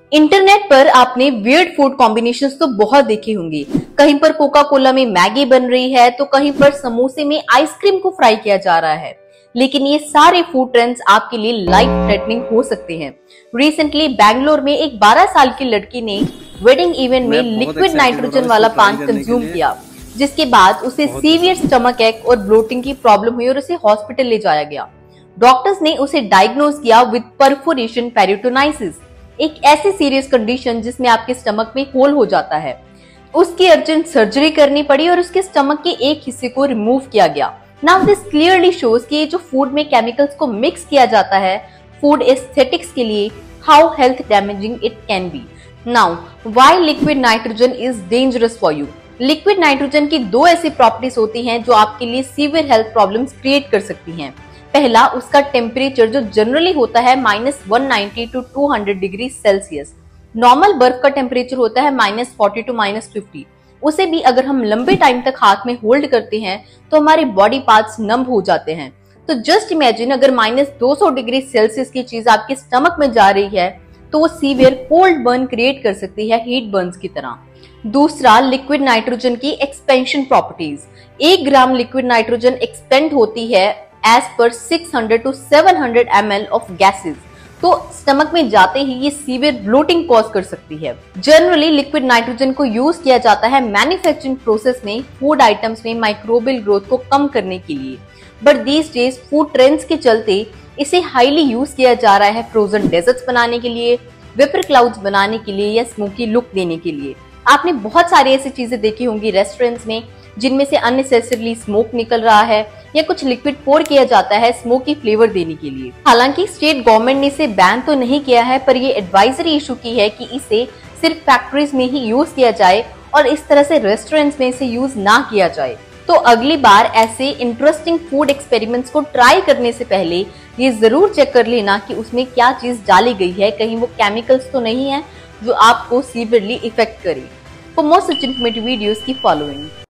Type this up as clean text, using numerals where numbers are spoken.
Internet पर आपने weird food combinations तो बहुत देखे होंगे। कहीं पर कोका कोला में मैगी बन रही है तो कहीं पर समोसे में आइसक्रीम को फ्राई किया जा रहा है। लेकिन ये सारे फूड ट्रेंड्स आपके लिए लाइफ थ्रेटनिंग हो सकते हैं। रिसेंटली बैंगलोर में एक 12 साल की लड़की ने वेडिंग इवेंट में लिक्विड नाइट्रोजन वाला पान कंज्यूम किया, जिसके बाद उसे सीवियर स्टमक एक और ब्लोटिंग की प्रॉब्लम हुई और उसे हॉस्पिटल ले जाया गया। डॉक्टर्स ने उसे डायग्नोज किया विद परफोरेशन पेरिटोनाइसिस, एक ऐसी सीरियस कंडीशन जिसमें आपके स्टमक में होल हो जाता है। उसकी अर्जेंट सर्जरी करनी पड़ी और उसके स्टमक के एक हिस्से को रिमूव किया गया। नाउ दिस क्लियरली शोज कि जो फूड में केमिकल्स को मिक्स किया जाता है फूड एस्थेटिक्स के लिए, how health damaging it can be. Now why liquid nitrogen is dangerous for you. Liquid nitrogen की दो ऐसी प्रॉपर्टीज होती हैं जो आपके लिए सीवियर हेल्थ प्रॉब्लम्स क्रिएट कर सकती हैं। पहला, उसका टेम्परेचर जो जनरली होता है -190 to 200 डिग्री सेल्सियस। नॉर्मल बर्फ का टेम्परेचर होता है -40 to -50। उसे भी अगर हम लंबे टाइम तक हाथ में होल्ड करते हैं तो हमारे बॉडी पार्ट्स नंब हो जाते हैं। तो जस्ट इमेजिन अगर -200 डिग्री सेल्सियस की चीज आपके स्टमक में जा रही है तो वो सीवियर कोल्ड बर्न क्रिएट कर सकती है, हीट बर्न्स की तरह। दूसरा, लिक्विड नाइट्रोजन की expansion properties. 1 gram liquid nitrogen expand होती है as per 600 to 700 ml of gases. तो स्टमक में जाते ही ये सीवियर ब्लोटिंग कॉज कर सकती है। जनरली लिक्विड नाइट्रोजन को यूज किया जाता है मैन्युफैक्चरिंग प्रोसेस में फूड आइटम्स में माइक्रोबियल ग्रोथ को कम करने के लिए, but these days food trends के चलते इसे हाईली यूज किया जा रहा है फ्रोजन डेजर्ट्स बनाने के लिए, वेपर क्लाउड्स बनाने के लिए या स्मोकी लुक देने के लिए। आपने बहुत सारी ऐसी चीजें देखी होंगी रेस्टोरेंट्स में जिनमें से अननेसेसरली स्मोक निकल रहा है या कुछ लिक्विड पोर किया जाता है स्मोकी फ्लेवर देने के लिए। हालांकि स्टेट गवर्नमेंट ने इसे बैन तो नहीं किया है, पर ये एडवाइजरी इशू की है कि इसे सिर्फ फैक्ट्रीज में ही यूज किया जाए और इस तरह से रेस्टोरेंट्स में इसे यूज ना किया जाए। तो अगली बार ऐसे इंटरेस्टिंग फूड एक्सपेरिमेंट्स को ट्राई करने से पहले ये जरूर चेक कर लेना कि उसमें क्या चीज डाली गई है, कहीं वो केमिकल्स तो नहीं है जो आपको सीवियरली इफेक्ट करे। For more such informative videos की फॉलोइंग।